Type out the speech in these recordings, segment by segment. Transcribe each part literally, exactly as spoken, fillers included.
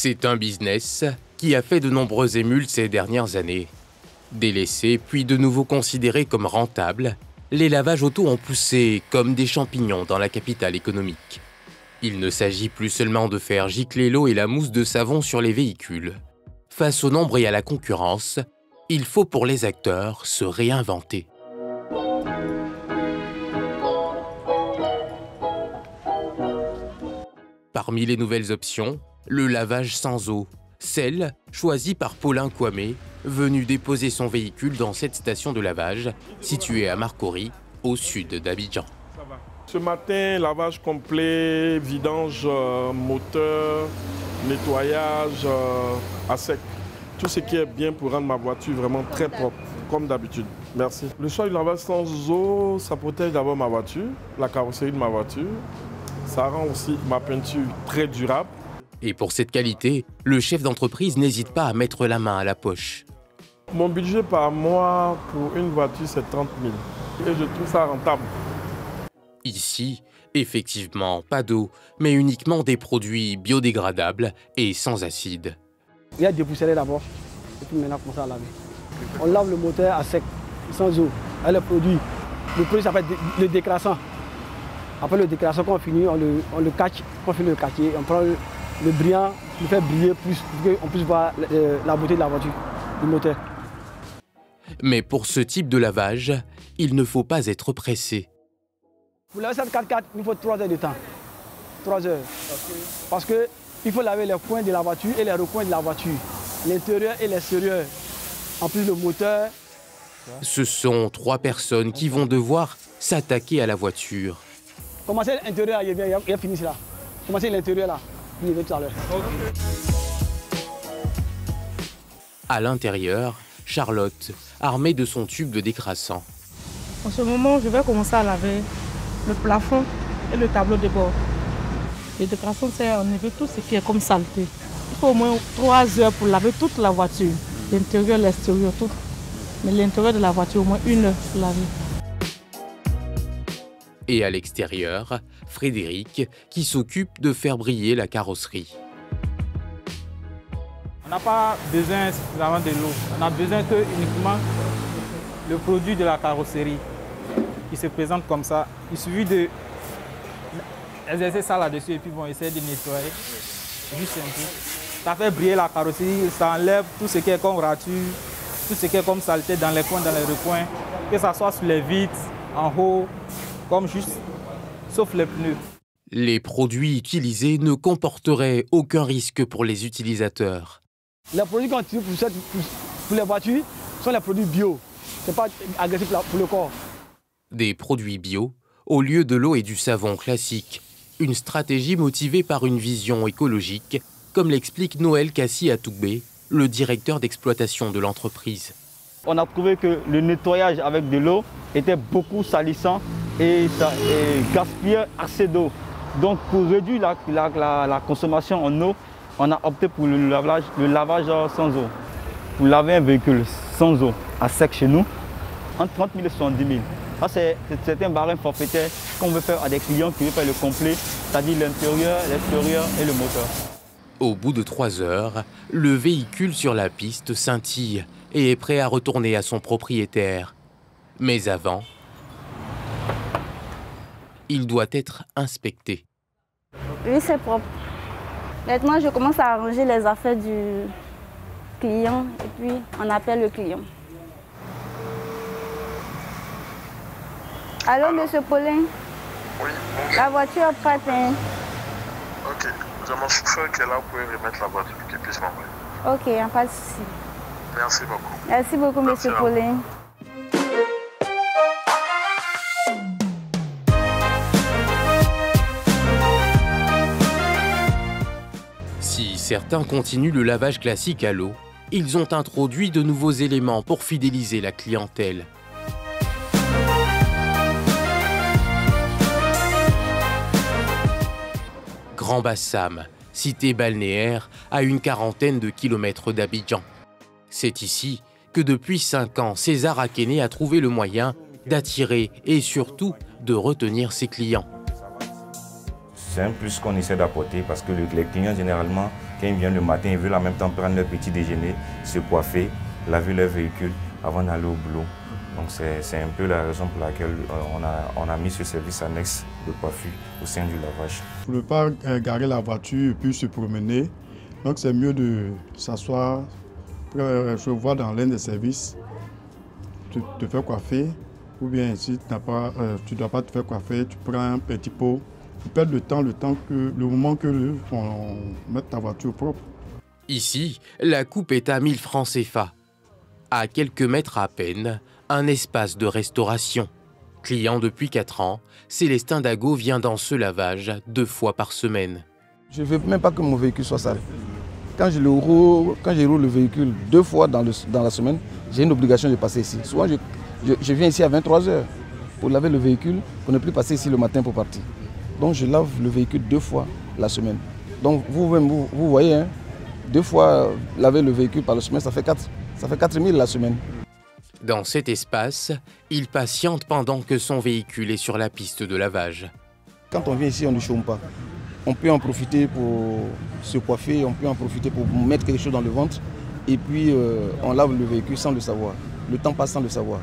C'est un business qui a fait de nombreuses émules ces dernières années. Délaissés puis de nouveau considérés comme rentables, les lavages auto ont poussé comme des champignons dans la capitale économique. Il ne s'agit plus seulement de faire gicler l'eau et la mousse de savon sur les véhicules. Face au nombre et à la concurrence, il faut pour les acteurs se réinventer. Parmi les nouvelles options, le lavage sans eau, celle choisie par Paulin Kwame, venu déposer son véhicule dans cette station de lavage située à Marcory, au sud d'Abidjan. Ce matin, lavage complet, vidange, euh, moteur, nettoyage euh, à sec. Tout ce qui est bien pour rendre ma voiture vraiment très propre, comme d'habitude. Merci. Le choix du lavage sans eau, ça protège d'abord ma voiture, la carrosserie de ma voiture. Ça rend aussi ma peinture très durable. Et pour cette qualité, le chef d'entreprise n'hésite pas à mettre la main à la poche. Mon budget par mois pour une voiture, c'est trente mille. Et je trouve ça rentable. Ici, effectivement, pas d'eau, mais uniquement des produits biodégradables et sans acide. Il y a dépoussiéré d'abord, et puis maintenant on commence à laver. On lave le moteur à sec, sans eau, avec le produit. Le produit s'appelle le décrassant. Après le décrassant, quand on finit, on le, on le cache, quand on finit le cacher, on prend le, le brillant, on le fait briller plus, pour qu'on puisse voir la, la beauté de la voiture, du moteur. Mais pour ce type de lavage, il ne faut pas être pressé. Pour laver cette quatre quatre, il faut trois heures de temps. trois heures. Parce qu'il faut laver les coins de la voiture et les recoins de la voiture. L'intérieur et l'extérieur. En plus le moteur. Ce sont trois personnes qui vont devoir s'attaquer à la voiture. Commencez l'intérieur, il vient, il a fini là. Commencez l'intérieur là, il vient tout à l'heure. À l'intérieur, Charlotte, armée de son tube de décrassant. En ce moment, je vais commencer à laver le plafond et le tableau de bord. Le décrassant, c'est enlever tout ce qui est comme saleté. Il faut au moins trois heures pour laver toute la voiture, l'intérieur, l'extérieur, tout. Mais l'intérieur de la voiture, au moins une heure pour laver. Et à l'extérieur, Frédéric, qui s'occupe de faire briller la carrosserie. On n'a pas besoin suffisamment de l'eau. On a besoin que uniquement le produit de la carrosserie qui se présente comme ça. Il suffit de exercer ça là-dessus et puis bon, essayer de nettoyer. Juste un peu. Ça fait briller la carrosserie, ça enlève tout ce qui est comme rature, tout ce qui est comme saleté dans les coins, dans les recoins, que ce soit sur les vitres, en haut, comme juste, sauf les pneus. Les produits utilisés ne comporteraient aucun risque pour les utilisateurs. Les produits qu'on utilise pour, cette, pour, pour les voitures sont les produits bio. Ce n'est pas agressif pour le corps. Des produits bio au lieu de l'eau et du savon classique. Une stratégie motivée par une vision écologique, comme l'explique Noël Kassi Atougbe, le directeur d'exploitation de l'entreprise. On a trouvé que le nettoyage avec de l'eau était beaucoup salissant et ça et gaspillait assez d'eau. Donc pour réduire la, la, la, la consommation en eau, on a opté pour le lavage, le lavage sans eau. Pour laver un véhicule sans eau, à sec chez nous, entre trente mille et soixante-dix mille. Ça, c'est un barème forfaitaire qu'on veut faire à des clients qui veulent faire le complet, c'est-à-dire l'intérieur, l'extérieur et le moteur. Au bout de trois heures, le véhicule sur la piste scintille et est prêt à retourner à son propriétaire. Mais avant, il doit être inspecté. Oui, c'est propre. Maintenant, je commence à arranger les affaires du client et puis on appelle le client. Allô, Allô? Monsieur Paulin? Oui, bonjour. La voiture est prête. Hein? Ok, j'ai mon chauffeur qui est là pour remettre la voiture pour qu'il puisse m'envoyer. Ok, il n'y a pas de souci. Merci beaucoup. Merci beaucoup, Merci Monsieur Paulin. Si certains continuent le lavage classique à l'eau, ils ont introduit de nouveaux éléments pour fidéliser la clientèle. Grand Bassam, cité balnéaire à une quarantaine de kilomètres d'Abidjan. C'est ici que depuis cinq ans, César Akene a trouvé le moyen d'attirer et surtout de retenir ses clients. C'est un plus qu'on essaie d'apporter parce que les clients généralement Quand ils viennent le matin, ils veulent en même temps prendre leur petit déjeuner, se coiffer, laver leur véhicule avant d'aller au boulot. Donc c'est un peu la raison pour laquelle on a, on a mis ce service annexe de coiffure au sein du lavage. Pour ne pas garer la voiture et puis se promener, donc c'est mieux de s'asseoir, se voir dans l'un des services, te, te faire coiffer, ou bien si tu ne dois pas te faire coiffer, tu prends un petit pot, tu perds le temps, le temps que le moment que on mette ta voiture propre. Ici, la coupe est à mille francs C F A. À quelques mètres à peine, un espace de restauration. Client depuis quatre ans, Célestin Dago vient dans ce lavage deux fois par semaine. Je ne veux même pas que mon véhicule soit sale. Quand je, le roule, quand je roule le véhicule deux fois dans, le, dans la semaine, j'ai une obligation de passer ici. Souvent, je, je, je viens ici à vingt-trois heures pour laver le véhicule, pour ne plus passer ici le matin pour partir. Donc je lave le véhicule deux fois la semaine. Donc vous-même, vous, vous voyez, hein, deux fois laver le véhicule par la semaine, ça fait quatre, ça fait quatre mille la semaine. Dans cet espace, il patiente pendant que son véhicule est sur la piste de lavage. Quand on vient ici, on ne chôme pas. On peut en profiter pour se coiffer, on peut en profiter pour mettre quelque chose dans le ventre. Et puis euh, on lave le véhicule sans le savoir. Le temps passe sans le savoir.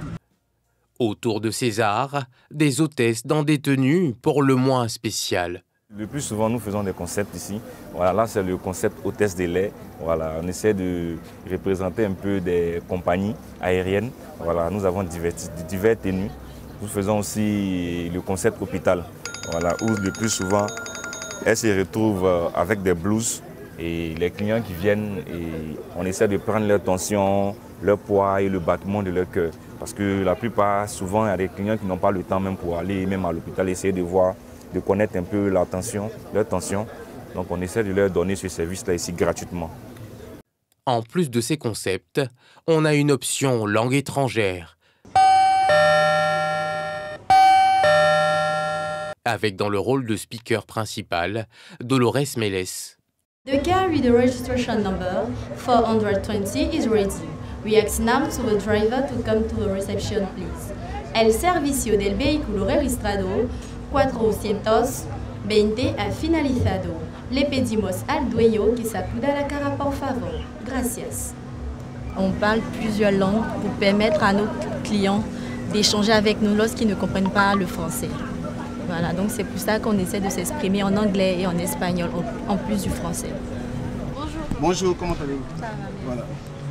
Autour de César, des hôtesses dans des tenues pour le moins spéciales. Le plus souvent, nous faisons des concepts ici. Voilà, là, c'est le concept hôtesse de lait. Voilà, on essaie de représenter un peu des compagnies aériennes. Voilà, nous avons divers, divers tenues. Nous faisons aussi le concept hôpital. Voilà, où le plus souvent, elles se retrouvent avec des blouses. Et les clients qui viennent, et on essaie de prendre leur tension, leur poids et le battement de leur cœur. Parce que la plupart, souvent, il y a des clients qui n'ont pas le temps même pour aller même à l'hôpital, essayer de voir, de connaître un peu leur tension, leur tension. Donc on essaie de leur donner ce service-là ici gratuitement. En plus de ces concepts, on a une option langue étrangère. Avec dans le rôle de speaker principal, Dolores Meles. The car with the registration number four hundred twenty is ready. We ask now to the driver to come to the reception, please. El servicio del vehículo registrado cuatrocientos veinte ha finalizado. Le pedimos al dueño que sacuda la cara, por favor. Gracias. On parle plusieurs langues pour permettre à nos clients d'échanger avec nous lorsqu'ils ne comprennent pas le français. Voilà, donc c'est pour ça qu'on essaie de s'exprimer en anglais et en espagnol, en plus du français. Bonjour. Bonjour, comment allez-vous? Ça va. Voilà.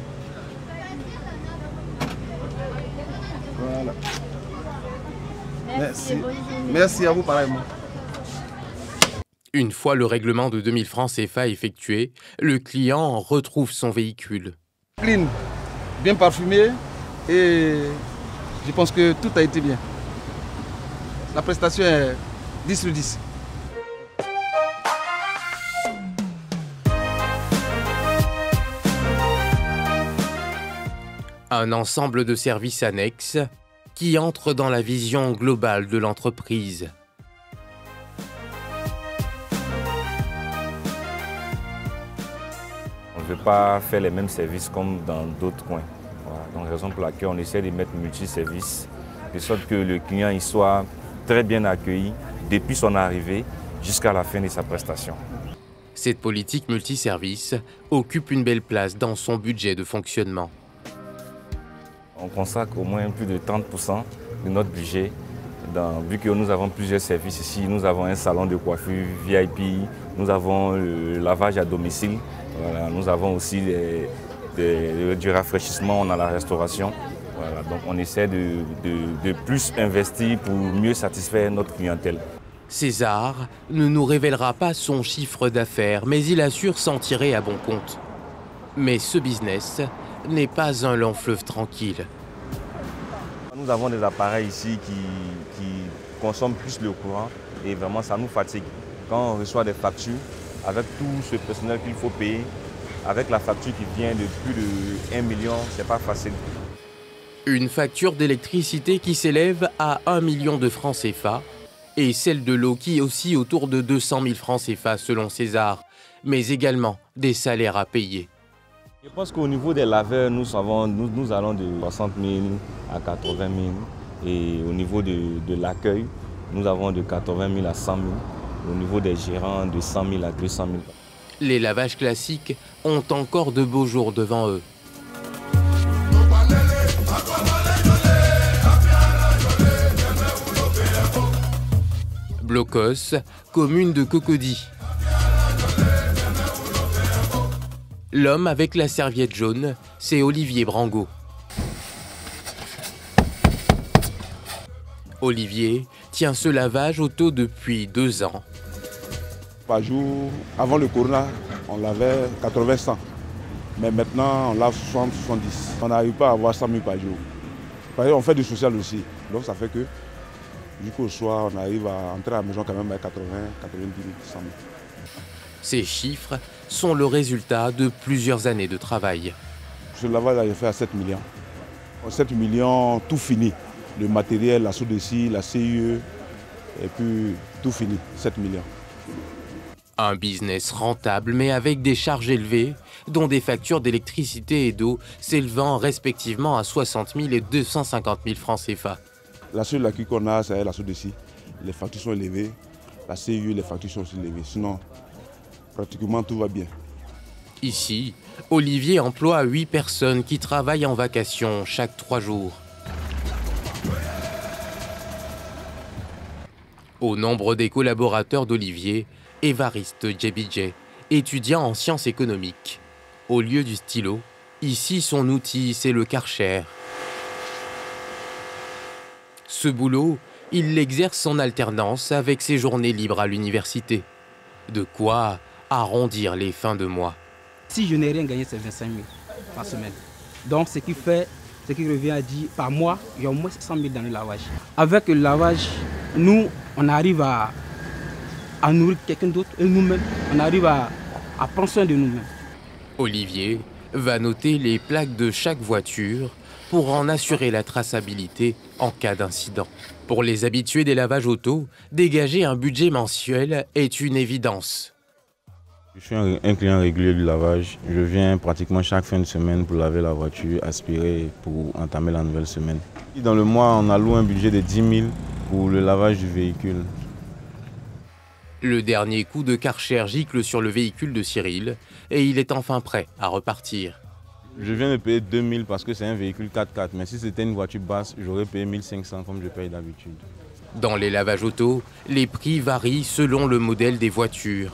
Voilà. Merci. Merci. Merci à vous, pareillement. Une fois le règlement de deux mille francs C F A effectué, le client retrouve son véhicule. Clean, bien parfumé et je pense que tout a été bien. La prestation est dix sur dix. Un ensemble de services annexes qui entrent dans la vision globale de l'entreprise. On ne veut pas faire les mêmes services comme dans d'autres coins. Voilà. Donc, raison pour laquelle on essaie de mettre multi-services, de sorte que le client il soit très bien accueilli depuis son arrivée jusqu'à la fin de sa prestation. Cette politique multiservice occupe une belle place dans son budget de fonctionnement. On consacre au moins plus de trente pour cent de notre budget. Dans, vu que nous avons plusieurs services ici, nous avons un salon de coiffure V I P, nous avons le lavage à domicile, voilà, nous avons aussi des, des, du rafraîchissement, on a la restauration. Voilà, donc on essaie de, de, de plus investir pour mieux satisfaire notre clientèle. César ne nous révélera pas son chiffre d'affaires, mais il assure s'en tirer à bon compte. Mais ce business n'est pas un long fleuve tranquille. Nous avons des appareils ici qui, qui consomment plus le courant et vraiment ça nous fatigue. Quand on reçoit des factures, avec tout ce personnel qu'il faut payer, avec la facture qui vient de plus de un million, c'est pas facile. Une facture d'électricité qui s'élève à un million de francs C F A et celle de l'eau qui oscille autour de deux cent mille francs C F A selon César, mais également des salaires à payer. Je pense qu'au niveau des laveurs, nous, savons, nous, nous allons de soixante mille à quatre-vingt mille et au niveau de, de l'accueil, nous avons de quatre-vingt mille à cent mille, au niveau des gérants de cent mille à deux cent mille. Les lavages classiques ont encore de beaux jours devant eux. Blocos, commune de Cocody. L'homme avec la serviette jaune, c'est Olivier Brango. Olivier tient ce lavage auto depuis deux ans. Par jour, avant le corona, on lavait quatre-vingts à cent. Mais maintenant, on lave soixante à soixante-dix. On n'arrive pas à avoir cent mille par jour. Par exemple, on fait du social aussi. Donc ça fait que jusqu'au soir, on arrive à entrer à la maison quand même à quatre-vingts, quatre-vingt-dix mille, cent mille. Ces chiffres sont le résultat de plusieurs années de travail. Ce lavage, j'ai fait à sept millions. sept millions, tout fini. Le matériel, la soude ici, la C I E, et puis tout fini, sept millions. Un business rentable, mais avec des charges élevées, dont des factures d'électricité et d'eau s'élevant respectivement à soixante mille et deux cent cinquante mille francs C F A. La seule acquis qu'on a, c'est la soude ici. Les factures sont élevées, la C I E, les factures sont aussi élevées. Sinon, pratiquement tout va bien. Ici, Olivier emploie huit personnes qui travaillent en vacation chaque trois jours. Au nombre des collaborateurs d'Olivier, Évariste Djebidje, étudiant en sciences économiques. Au lieu du stylo, ici son outil, c'est le Karcher. Ce boulot, il l'exerce en alternance avec ses journées libres à l'université. De quoi arrondir les fins de mois. Si je n'ai rien gagné, c'est vingt-cinq mille par semaine. Donc ce qui fait, ce qui revient à dire, par mois, il y a au moins cent mille dans le lavage. Avec le lavage, nous, on arrive à, à nourrir quelqu'un d'autre et nous-mêmes, on arrive à, à prendre soin de nous-mêmes. Olivier va noter les plaques de chaque voiture pour en assurer la traçabilité en cas d'incident. Pour les habitués des lavages auto, dégager un budget mensuel est une évidence. Je suis un, un client régulier du lavage. Je viens pratiquement chaque fin de semaine pour laver la voiture, aspirer pour entamer la nouvelle semaine. Dans le mois, on alloue un budget de dix mille pour le lavage du véhicule. Le dernier coup de Karcher gicle sur le véhicule de Cyril et il est enfin prêt à repartir. Je viens de payer deux mille parce que c'est un véhicule quatre quatre, mais si c'était une voiture basse, j'aurais payé mille cinq cents comme je paye d'habitude. Dans les lavages auto, les prix varient selon le modèle des voitures.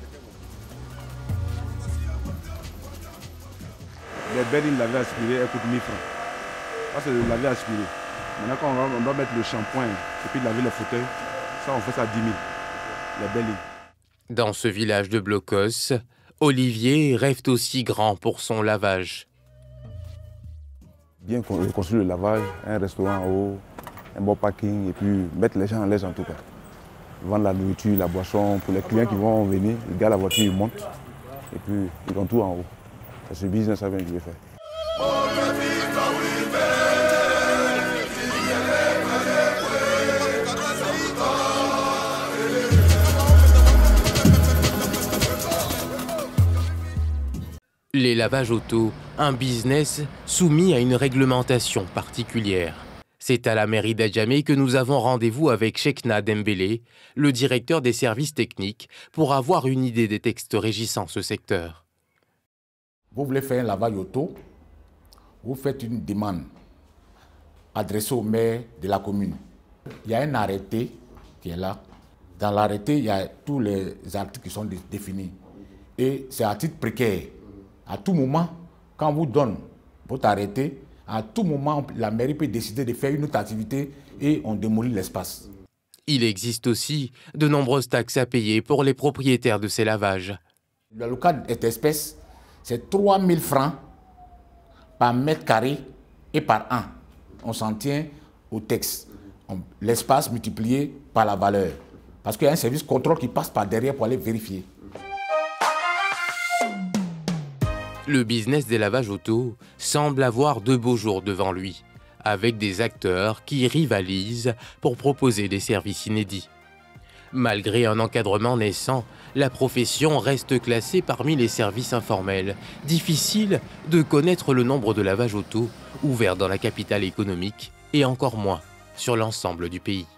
Les berlines lavées aspirées, elles coûtent mille francs. Ça, c'est le laver aspiré. Maintenant, quand on, va, on doit mettre le shampoing et puis laver les fauteuils, ça, on fait ça à dix mille. Les berlines. Dans ce village de Blocos, Olivier rêve aussi grand pour son lavage. Bien construire le lavage, un restaurant en haut, un bon parking et puis mettre les gens à l'aise en tout cas. Vendre la nourriture, la boisson, pour les clients qui vont venir, ils gardent la voiture, ils montent et puis ils ont tout en haut. C'est ce business que je vais faire. Les lavages auto, un business soumis à une réglementation particulière. C'est à la mairie d'Adjamé que nous avons rendez-vous avec Chekna Dembélé, le directeur des services techniques, pour avoir une idée des textes régissant ce secteur. Vous voulez faire un lavage auto, vous faites une demande adressée au maire de la commune. Il y a un arrêté qui est là. Dans l'arrêté, il y a tous les articles qui sont définis. Et c'est à titre précaire. À tout moment, quand on vous donne votre arrêté, à tout moment, la mairie peut décider de faire une autre activité et on démolit l'espace. Il existe aussi de nombreuses taxes à payer pour les propriétaires de ces lavages. Le local est espèce, c'est trois mille francs par mètre carré et par an. On s'en tient au texte. L'espace multiplié par la valeur. Parce qu'il y a un service contrôle qui passe par derrière pour aller vérifier. Le business des lavages auto semble avoir de beaux jours devant lui, avec des acteurs qui rivalisent pour proposer des services inédits. Malgré un encadrement naissant, la profession reste classée parmi les services informels. Difficile de connaître le nombre de lavages auto ouverts dans la capitale économique et encore moins sur l'ensemble du pays.